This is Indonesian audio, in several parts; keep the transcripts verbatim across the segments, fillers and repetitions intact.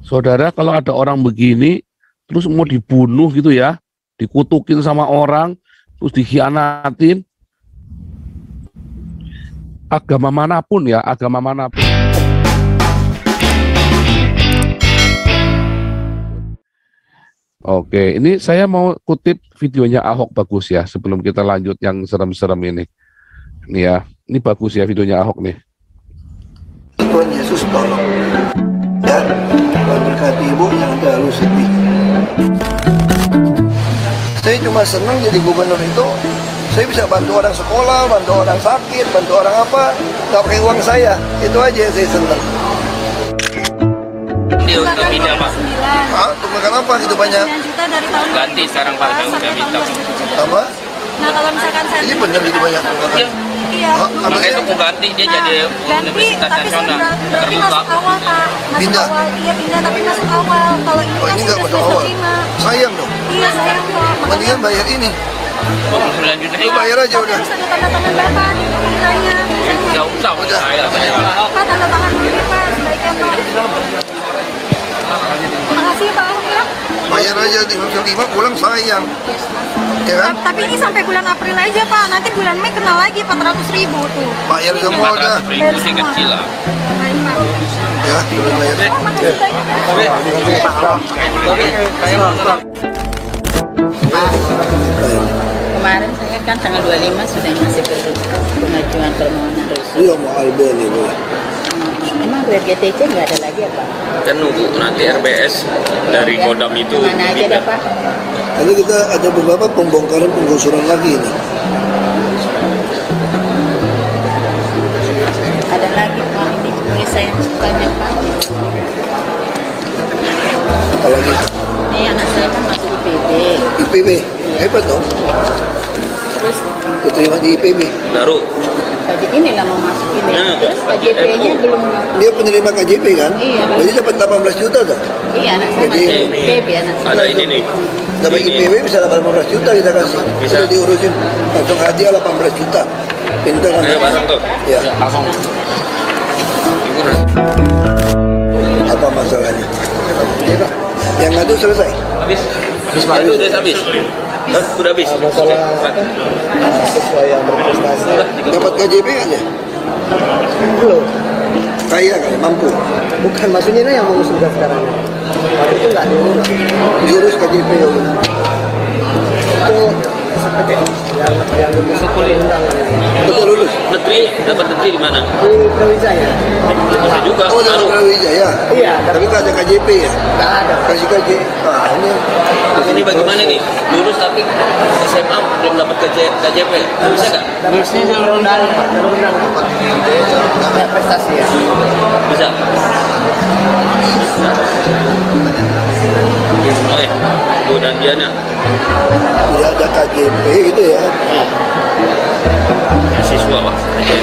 Saudara, kalau ada orang begini, terus mau dibunuh gitu ya, dikutukin sama orang, terus dikhianatin, agama manapun ya, agama manapun. Oke, ini saya mau kutip videonya Ahok bagus ya, sebelum kita lanjut yang serem-serem ini. Ini ya, ini bagus ya videonya Ahok nih. Tuhan Yesus tolong. Dan Tuhan berkati ibu yang terlalu sedih. Saya cuma senang jadi gubernur itu, saya bisa bantu orang sekolah, bantu orang sakit, bantu orang apa, nggak pakai uang saya. Itu aja yang saya senang. Dia untuk pindah Pak. Ah, tunggakan apa itu banyak? Juta dari tahun Ganti sekarang Pak, saya udah minta. Apa? Nah kalau misalkan saya Ini benar itu banyak tunggakan. Iya. iya, Ah, apa Makanya itu sih? mau ganti dia nah, jadi ganti, Universitas tapi saya Nasional ber- berarti terbuka. masuk awal Pak, masuk Pindah? awal, iya pindah tapi masuk awal. Kalau ini Oh, kan ini sudah nggak masuk semester awal. lima. Sayang dong. Iya sayang kok. Mendingan bayar ini. Oh, sembilan juta Lu bayar aja udah. Harus ada tanda tangan Bapak di nilainya. Nggak usah, Udah. saya. Pak tanda tangan dulu Pak, sebaiknya Pak. Makasih ya Pak Ahok ya. Bayar aja di semester lima pulang sayang. Ya kan? Tapi ini sampai bulan April aja Pak, nanti bulan Mei kena lagi empat ratus ribu tuh. Bayar semua udah. Ribu sih kecil lah. Baik Pak. Ya, sudah bayar. Oh, makasih banyak Pak. Kemarin saya kan tanggal dua puluh lima sudah ngasih pengajuan permohonan rujuk. Iya mau Alben itu. Emang R G T C nggak ada lagi apa? Kan nunggu nanti R B S dari Kodam itu. Mana aja dah Pak? Karena kita ada beberapa pembongkaran penggusuran lagi ini. Ada lagi Pak, ini tulis saya sukanya Pak. Apalagi Ini anak saya kan masuk I P B. I P B, hebat dong. Terus Keterima di I P B. Baru. tadi ini lah mau masuk ini. Nah, Terus K J P-nya belum. Dia penerima K J P kan? Iya. Jadi dapat delapan belas juta dah. Iya anak saya Jadi- masuk I P B anak saya. Ada ini nih. Dapat I P B bisa delapan belas juta kita kasih. Bisa. Bisa diurusin langsung hadiah delapan belas juta. Pintar kan? Ayo pasang tuh. Ya. Langsung. Apa masalahnya? Ya, Pak. Yang ngadu selesai. Habis. Habis Pak. Itu udah habis. Hah? Udah habis. Masalah sesuai yang berprestasi. Dapat K J P aja. Belum, Kaya kali, mampu. bukan maksudnya ini yang mau sudah sekarang. Waktu itu nggak diurus. Diurus K J P ya. Itu seperti yang yang lulus undangan Betul lulus. Negeri, dapat negeri di mana? di Brawijaya. Bisa juga. Oh, dapat Baru. Brawijaya. Iya, Tapi nggak ada K J P ya? nggak ada. Kasih K J P. Ah, ini. Ini bagaimana nih? Lulus tapi S M A belum dapat K J P. Bisa nggak? Dapatnya jalur undangan, Pak. Jalur undangan. Nggak prestasi ya. Bisa. Oke, Bu dan Diana. Tidak ada K J P gitu ya. Siswa Pak.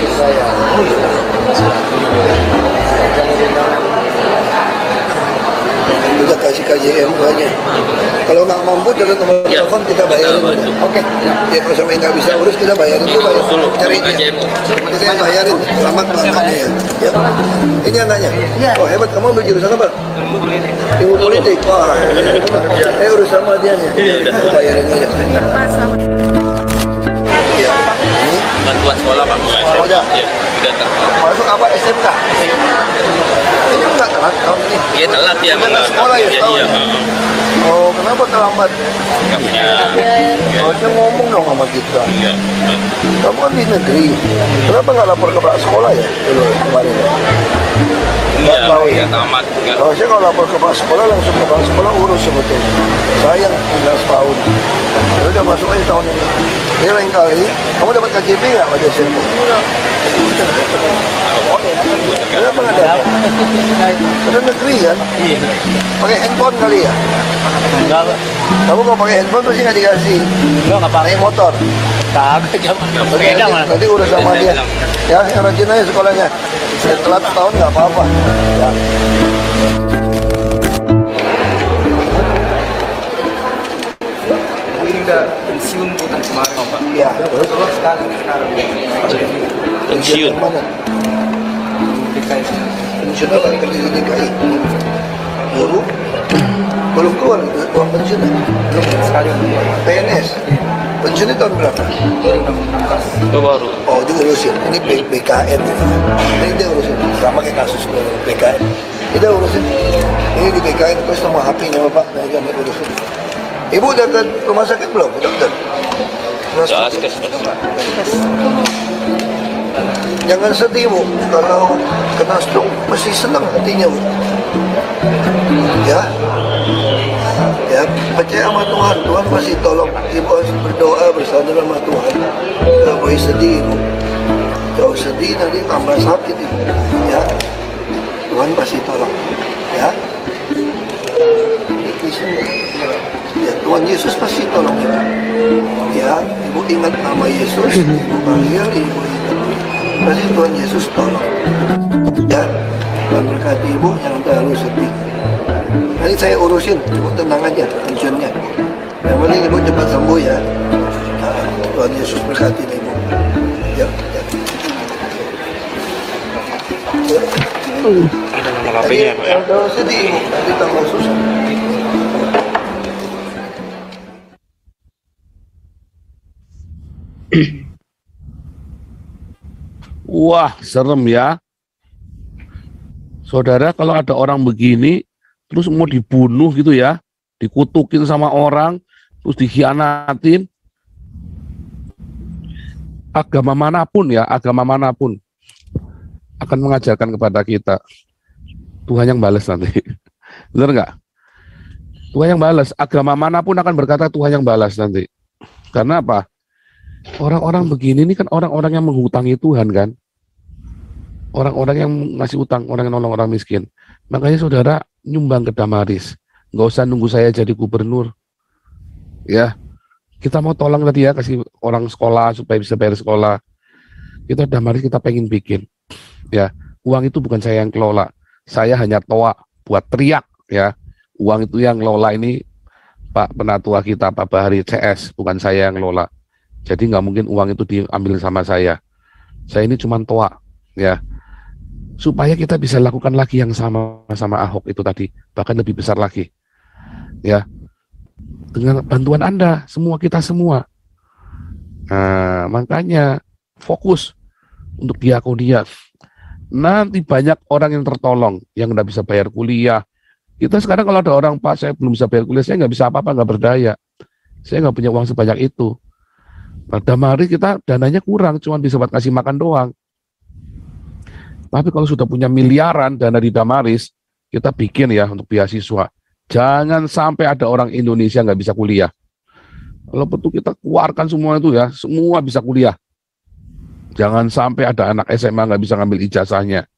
Kita kasih K J M aja. Kalau nggak mampu jalan nomor Ya. telepon kita bayarin. Kita bantu. Oke. Ya kalau sampai nggak bisa urus kita bayarin tuh bayar. Urus dulu, Cari K J M. Kita yang bayarin. Selamat anaknya ya. Ya. Ini anaknya. Oh hebat, kamu ambil jurusan apa? Ilmu politik. Wah. Eh urus sama dia nih. Kita bayarin aja. Ya. Ini Bantuan sekolah Pak. Oh, ya. Ya, sudah terpapar. masuk apa S M K? Ini enggak telat tahun ini. Iya telat ya, Telat Bang. sekolah ya, Iya, tahun iya. ini. Oh, kenapa terlambat? Nggak punya. Harusnya ngomong dong sama kita. Iya. Kamu kan di negeri. Kenapa nggak lapor ke kepala sekolah ya dulu kemarin? Iya, tahu iya, ya. tamat. Nggak. Harusnya kalau lapor ke kepala sekolah langsung ke kepala sekolah urus sebetulnya. Sayang sembilan belas tahun. Ya udah masuk aja tahun ini. Ini lain kali. Kamu dapat K J P nggak pada S M P? Kenapa nggak dapat? Karena negeri kan? Iya. Pakai handphone kali ya? Enggak, Pak. Kamu kalau pakai handphone pasti nggak dikasih. Enggak, nggak pakai Pakai motor. kagak zaman. Nggak Oke, Beda nanti, malah. nanti urus sama dia. Ya, yang rajin aja sekolahnya. Saya telat setahun nggak apa-apa. Ya. Ini udah pensiun bukan kemarin Pak. Ya, terus Terus sekali sekarang. Pensiun. mana? D K I. Pensiunnya balik kerja di D K I. Guru? belum keluar itu uang pensiun ya? Belum sekali keluar. P N S. Pensiunnya tahun berapa? Itu baru. Oh, dia urusin. Ini B- BKN. Ini dia urusin. Sama kayak kasus B K N. Kita urusin. Ini di B K N terus sama H P-nya Bapak. Nah, kami urusin. Ibu udah ke rumah sakit belum, dokter? Ya, askes. Jangan sedih Bu, kalau kena stroke mesti senang hatinya Bu. Ya, ya percaya sama Tuhan, Tuhan pasti tolong. Ibu harus berdoa bersandar sama Tuhan. Gak boleh sedih Ibu. Kalau sedih nanti tambah sakit Ibu. Ya, Tuhan pasti tolong. Ya, ya Tuhan Yesus pasti tolong Ibu. Ya, Ibu ingat nama Yesus, Ibu panggil, Ibu ingat. Pasti Tuhan Yesus tolong. Ya, Tuhan berkati Ibu, jangan terlalu sedih. Nanti saya urusin, Ibu tenang aja pensiunnya. Yang penting Ibu cepat sembuh ya. Nah, Tuhan Yesus berkati Ibu. Ya, ya. Ada nama K P-nya Pak ya. Yang terlalu sedih Ibu, nanti tambah susah. Wah, serem ya. Saudara, kalau ada orang begini, terus mau dibunuh gitu ya, dikutukin sama orang, terus dikhianatin, agama manapun ya, agama manapun, akan mengajarkan kepada kita, Tuhan yang balas nanti. Benar nggak? Tuhan yang balas, agama manapun akan berkata Tuhan yang balas nanti. Karena apa? Orang-orang begini ini kan orang-orang yang menghutangi Tuhan kan. Orang-orang yang ngasih utang, orang yang nolong orang miskin. Makanya saudara nyumbang ke Damaris. Nggak usah nunggu saya jadi gubernur. Ya, kita mau tolong tadi ya, kasih orang sekolah supaya bisa bayar sekolah. Kita Damaris kita pengen bikin. Ya, uang itu bukan saya yang kelola. Saya hanya toa buat teriak ya. Uang itu yang kelola ini Pak Penatua kita, Pak Bahari C S, bukan saya yang kelola. Jadi nggak mungkin uang itu diambil sama saya. Saya ini cuma toa, ya. Supaya kita bisa lakukan lagi yang sama sama Ahok itu tadi, bahkan lebih besar lagi, ya. Dengan bantuan Anda, semua kita semua. Nah, makanya fokus untuk diakonia. Nanti banyak orang yang tertolong, yang nggak bisa bayar kuliah. Kita sekarang kalau ada orang, Pak, saya belum bisa bayar kuliah, saya nggak bisa apa-apa, nggak berdaya. Saya nggak punya uang sebanyak itu. Nah, Damaris kita dananya kurang, cuma bisa buat kasih makan doang. Tapi kalau sudah punya miliaran dana di Damaris, kita bikin ya untuk beasiswa. Jangan sampai ada orang Indonesia nggak bisa kuliah. Kalau betul kita keluarkan semua itu ya, semua bisa kuliah. Jangan sampai ada anak S M A nggak bisa ngambil ijazahnya.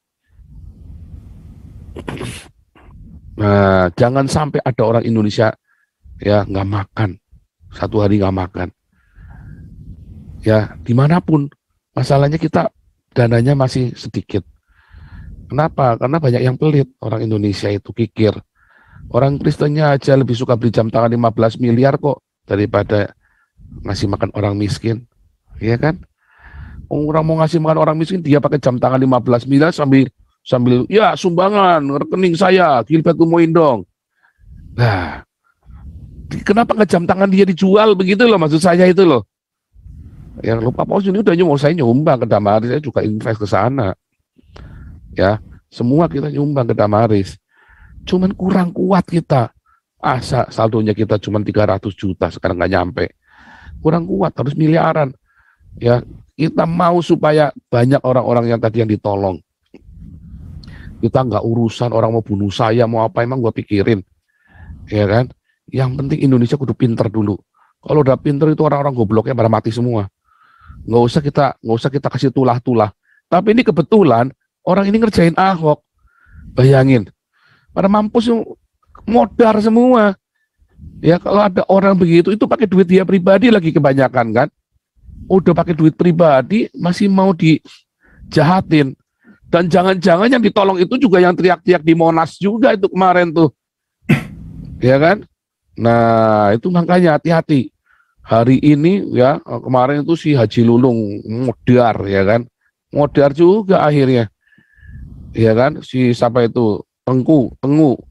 Nah, jangan sampai ada orang Indonesia ya nggak makan, satu hari nggak makan. Ya, dimanapun masalahnya kita dananya masih sedikit. Kenapa? Karena banyak yang pelit. Orang Indonesia itu kikir. Orang Kristennya aja lebih suka beli jam tangan lima belas miliar kok daripada ngasih makan orang miskin. Iya kan? Orang mau ngasih makan orang miskin, dia pakai jam tangan lima belas miliar sambil sambil ya sumbangan rekening saya, Gilbert Kumoin dong. Nah, kenapa nggak jam tangan dia dijual begitu loh, maksud saya itu loh. Yang lupa Paus ini udah nyumbang, saya nyumbang ke Damaris, saya juga invest ke sana. Ya, semua kita nyumbang ke Damaris. Cuman kurang kuat kita. Asa saldonya kita cuma tiga ratus juta, sekarang nggak nyampe. Kurang kuat, harus miliaran. Ya, kita mau supaya banyak orang-orang yang tadi yang ditolong. Kita nggak urusan orang mau bunuh saya, mau apa, emang gua pikirin. Ya kan? Yang penting Indonesia kudu pinter dulu. Kalau udah pinter itu orang-orang gobloknya pada mati semua. Nggak usah kita nggak usah kita kasih tulah-tulah. Tapi ini kebetulan orang ini ngerjain Ahok. Bayangin, pada mampus modar semua. Ya kalau ada orang begitu itu pakai duit dia pribadi lagi kebanyakan kan. Udah pakai duit pribadi masih mau dijahatin. Dan jangan-jangan yang ditolong itu juga yang teriak-teriak di Monas juga itu kemarin tuh. Ya kan? Nah, itu makanya hati-hati. Hari ini ya kemarin itu si Haji Lulung modar ya kan, modar juga akhirnya, ya kan si siapa itu Tengku Tengku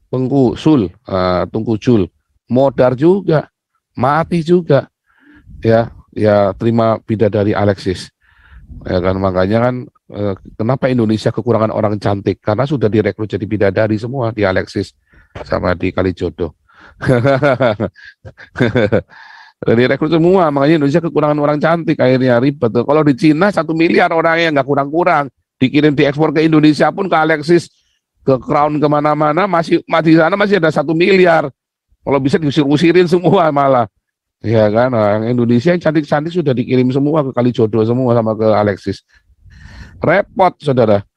Tengku Sul, uh, Tengku Jul, modar juga, mati juga, ya, ya terima bidadari Alexis, ya kan, makanya kan uh, kenapa Indonesia kekurangan orang cantik, karena sudah direkrut jadi bidadari semua di Alexis sama di Kalijodo, direkrut semua, makanya Indonesia kekurangan orang cantik, akhirnya ribet. Kalau di Cina satu miliar orangnya nggak kurang-kurang, dikirim diekspor ke Indonesia pun ke Alexis, ke Crown kemana-mana masih masih di sana masih ada satu miliar. Kalau bisa diusir-usirin semua malah, ya kan. Nah, Indonesia yang cantik-cantik sudah dikirim semua ke Kalijodo semua sama ke Alexis. Repot saudara.